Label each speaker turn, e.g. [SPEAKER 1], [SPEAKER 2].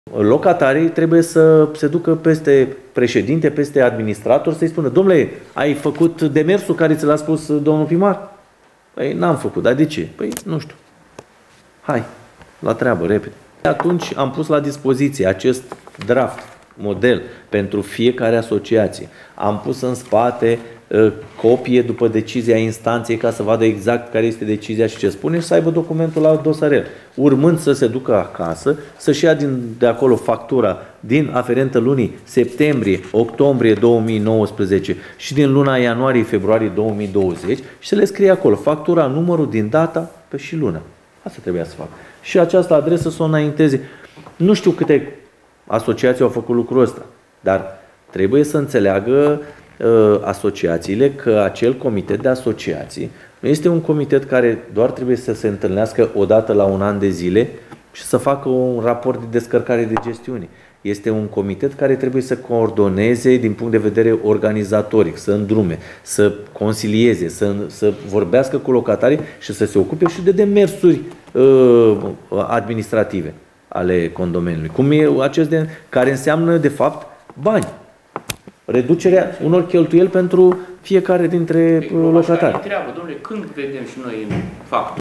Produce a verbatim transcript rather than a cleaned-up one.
[SPEAKER 1] Locatarii trebuie să se ducă peste președinte, peste administrator, să-i spună: domnule, ai făcut demersul care ți l-a spus domnul primar? Păi n-am făcut, dar de ce? Păi nu știu. Hai, la treabă, repede. Atunci am pus la dispoziție acest draft, model, pentru fiecare asociație. Am pus în spate uh, copie după decizia instanței ca să vadă exact care este decizia și ce spune și să aibă documentul la dosarel. Urmând să se ducă acasă, să-și ia din, de acolo factura din aferentă lunii septembrie-octombrie două mii nouăsprezece și din luna ianuarie-februarie două mii douăzeci și să le scrie acolo factura, numărul din data pe și luna. Asta trebuia să fac. Și această adresă să o înainteze. Nu știu câte asociații au făcut lucrul ăsta, dar trebuie să înțeleagă uh, asociațiile că acel comitet de asociații nu este un comitet care doar trebuie să se întâlnească o dată la un an de zile și să facă un raport de descărcare de gestiune. Este un comitet care trebuie să coordoneze din punct de vedere organizatoric, să îndrume, să consilieze, să, să vorbească cu locatarii și să se ocupe și de demersuri uh, administrative ale condominiului. Cum e acest de, care înseamnă, de fapt, bani. Reducerea unor cheltuieli pentru fiecare dintre locatari.
[SPEAKER 2] Întreabă, domnule, când vedem și noi în fapt